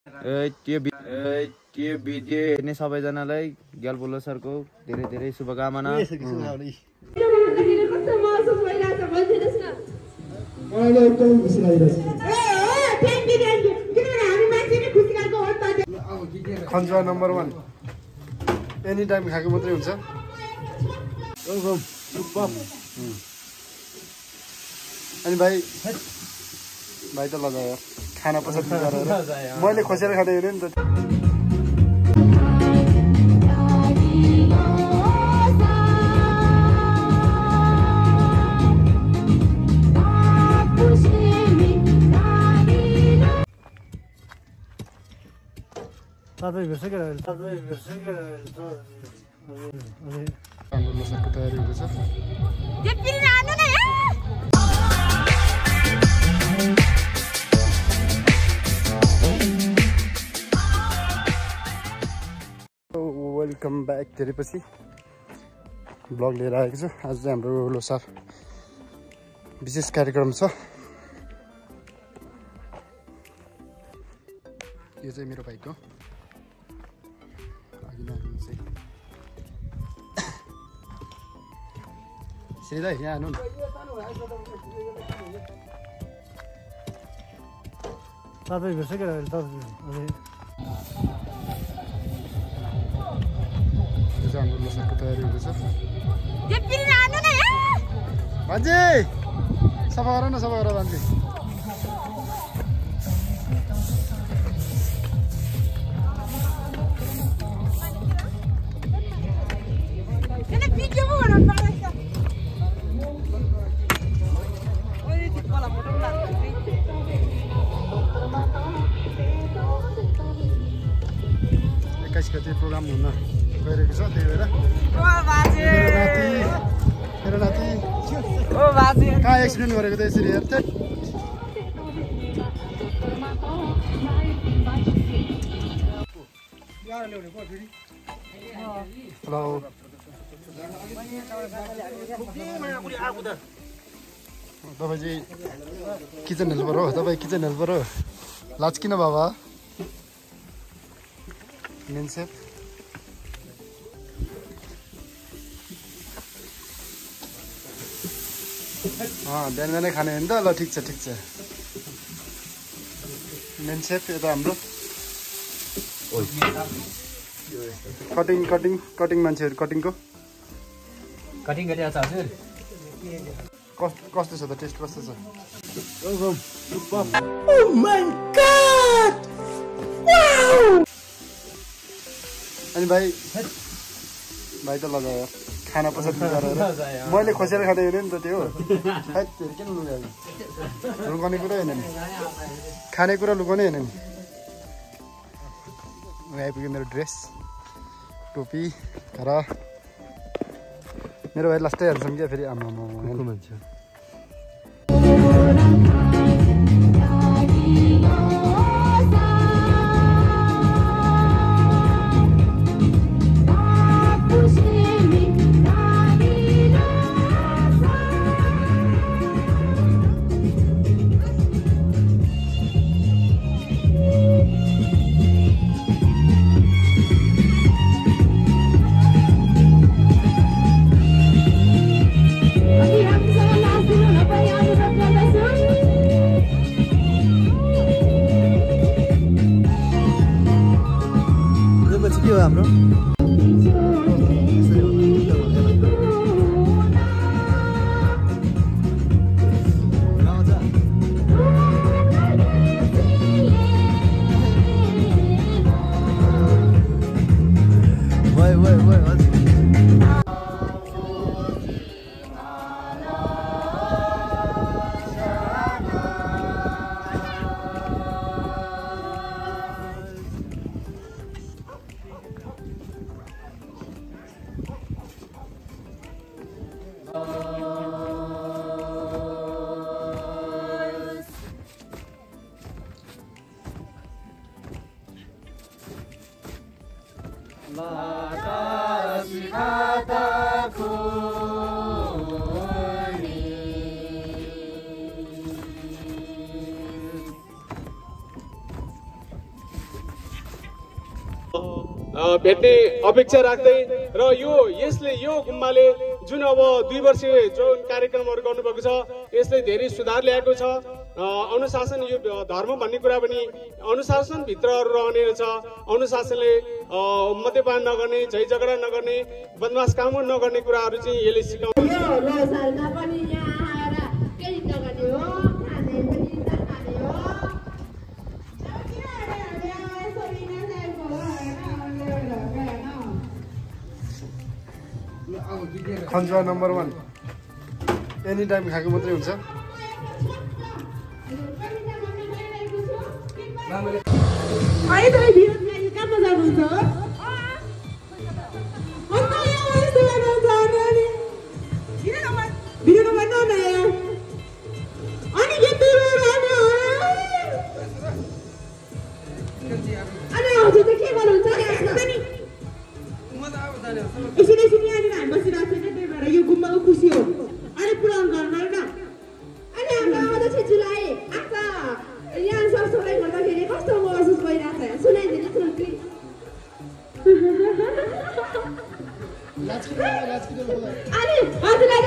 त्यो भिडियो हेर्ने सबैजनालाई ग्याल बोलो सरको धेरै धेरै शुभकामना। खन्जुवा नम्बर 1 एनी टाइम खाएको मात्रै हुन्छ। अनि भाइ त लगायो खाना पछाडि गरेर मैले खोसेर खाँदै हेरेँ नि त। हाम्रो लोसारको तयारी हुँदैछ। Welcome back. धेरै पछि ब्लग लिएर आएको छु। आज चाहिँ हाम्रो लोसार विशेष कार्यक्रम छ। यो चाहिँ मेरो भाइको सिधा यहाँ आउनु न। तपाईँ भेट्छ क्या हाम्रो लोसारको तयारी हुँदैछ। भान्जी सफा गर न, सफा गर भान्जी। गते प्रोग्राम हुन गइरहेको छ, त्यही भएर मेरो नाति कहाँ एक्सिडेन्ट गरेको त यसरी हेर। हेलो तपाईँ चाहिँ किचन हेल्पर हो? तपाईँ किचन हेल्पर हो? लाज किन बाबा? मेन सेफ बिहान बिहानै खाने हो नि त। ल ठिक छ ठिक छ। मेन सेफ यता हाम्रो कटिङ मान्छेहरू कटिङको कटिङ गरिरहेको छ हजुर। कस्तो छ त? टेस्ट कस्तो छ? अनि भाइ त लगायो खाना पछाडि गरेर मैले खोसेर खाँदै हेरेँ नि त। त्यो किन लुगायो? लुगाउने कुरा होइन नि, खाने कुरा लुगाउने होइन नि। आइपुग्यो मेरो ड्रेस टोपी र मेरो भाइ लास्टै हाल्छौँ क्या फेरि। आमा मान्छे हाम्रो भेट्ने अपेक्षा राख्दै र यो गुम्बाले जुन अब 2 वर्षीय जुन कार्यक्रमहरू गर्नुभएको छ यसले धेरै सुधार ल्याएको छ। अनुशासन यो धर्म भन्ने कुरा पनि अनुशासन भित्रहरू रहने रहेछ। अनुशासनले मद्यपान नगर्ने, झै झगडा नगर्ने, बदमास काम नगर्ने कुराहरू चाहिँ यसले सिकाउँछ। खन्जुवा नम्बर 1 एनी टाइम खाएको मात्रै हुन्छ। यो गुम्बाको खुसी हो अनि पुरान गर्न न अनि हाम्रो आउँदा 6 जुलाई आज यहाँ सरसफाइ गर्दाखेरि कस्तो महसुस भइरहेछ सुनाइदिनु न प्लिज। अनि हजुरलाई